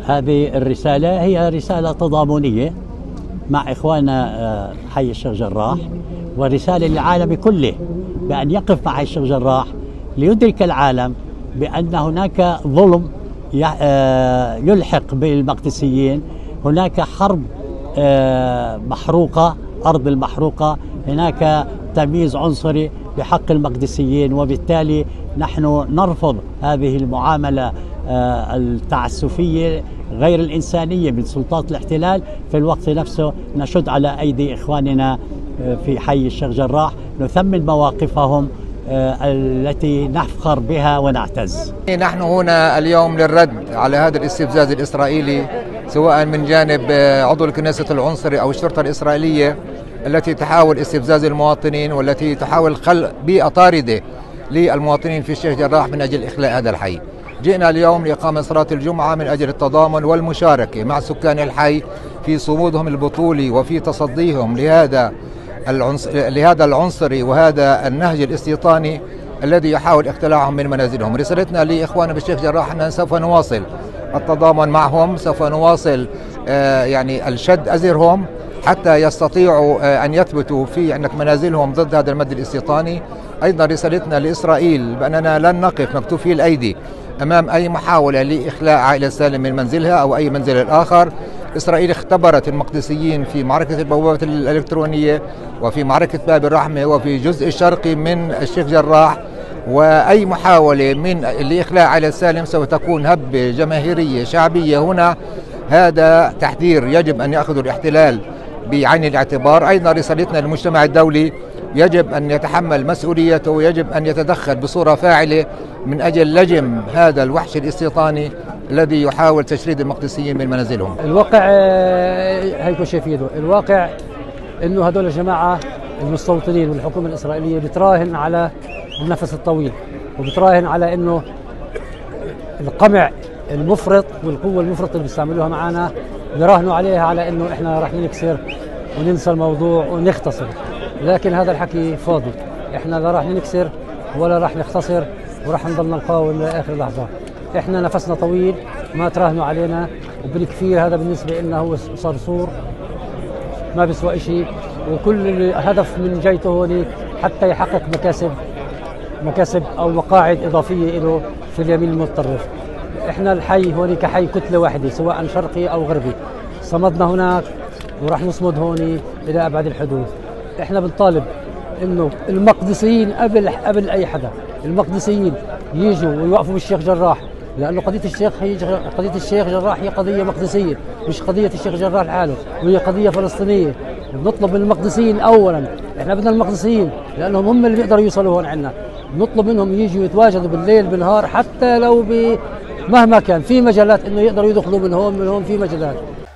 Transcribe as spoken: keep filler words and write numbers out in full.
هذه الرسالة هي رسالة تضامنية مع إخواننا حي الشيخ جراح، ورسالة للعالم كله بأن يقف مع حي الشيخ جراح ليدرك العالم بأن هناك ظلم يلحق بالمقدسيين، هناك حرب محروقة، أرض المحروقة، هناك تمييز عنصري بحق المقدسيين، وبالتالي نحن نرفض هذه المعاملة التعسفية غير الإنسانية من سلطات الاحتلال. في الوقت نفسه نشد على أيدي إخواننا في حي الشيخ جراح، نثمن مواقفهم التي نفخر بها ونعتز. نحن هنا اليوم للرد على هذا الاستفزاز الإسرائيلي، سواء من جانب عضو الكنيسة العنصري أو الشرطة الإسرائيلية التي تحاول استفزاز المواطنين والتي تحاول خلق بيئة طاردة للمواطنين في الشيخ جراح من أجل إخلاء هذا الحي. جئنا اليوم لإقامة صلاة الجمعة من أجل التضامن والمشاركة مع سكان الحي في صمودهم البطولي وفي تصديهم لهذا لهذا العنصري وهذا النهج الاستيطاني الذي يحاول اقتلاعهم من منازلهم. رسالتنا لإخواننا بالشيخ جراح أننا سوف نواصل التضامن معهم، سوف نواصل آه يعني الشد أزرهم حتى يستطيعوا آه أن يثبتوا في عندك منازلهم ضد هذا المد الاستيطاني. أيضا رسالتنا لإسرائيل بأننا لن نقف مكتوفي الأيدي أمام أي محاولة لإخلاء عائلة سالم من منزلها أو أي منزل الآخر. إسرائيل اختبرت المقدسيين في معركة البوابة الإلكترونية وفي معركة باب الرحمة وفي الجزء الشرقي من الشيخ جراح، وأي محاولة من لإخلاء عائلة سالم سوف تكون هبة جماهيرية شعبية هنا. هذا تحذير يجب أن يأخذ الاحتلال بعين الاعتبار. أيضا رسالتنا للمجتمع الدولي يجب أن يتحمل مسؤوليته ويجب أن يتدخل بصورة فاعلة من أجل لجم هذا الوحش الاستيطاني الذي يحاول تشريد المقدسيين من منازلهم. الواقع هيكون شايفينه، الواقع انه هذول الجماعه المستوطنين والحكومه الاسرائيليه بتراهن على النفس الطويل، وبتراهن على انه القمع المفرط والقوه المفرطه اللي بيستعملوها معنا بيراهنوا عليها على انه احنا راح نكسر وننسى الموضوع ونختصر. لكن هذا الحكي فاضي، احنا لا راح نكسر ولا راح نختصر وراح نضل نقاوم لاخر لحظه. احنا نفسنا طويل، ما تراهنوا علينا، وبالكثير هذا بالنسبه لنا هو صرصور ما بيسوى شيء، وكل الهدف من جيته هون حتى يحقق مكاسب مكاسب او مقاعد اضافيه له في اليمين المتطرف. احنا الحي هون كحي كتله واحده سواء شرقي او غربي، صمدنا هناك وراح نصمد هون الى ابعد الحدود. احنا بنطالب انه المقدسيين قبل قبل اي حدا، المقدسيين يجوا ويوقفوا بالشيخ جراح، لانه قضيه الشيخ هي قضيه الشيخ جراح هي قضيه مقدسيه، مش قضيه الشيخ جراح لحاله، وهي قضيه فلسطينيه. بنطلب من المقدسيين اولا، احنا بدنا المقدسيين لانهم هم اللي بيقدروا يوصلوا هون عندنا، نطلب منهم يجوا يتواجدوا بالليل بالنهار، حتى لو مهما كان في مجالات انه يقدروا يدخلوا من هون من هون في مجالات.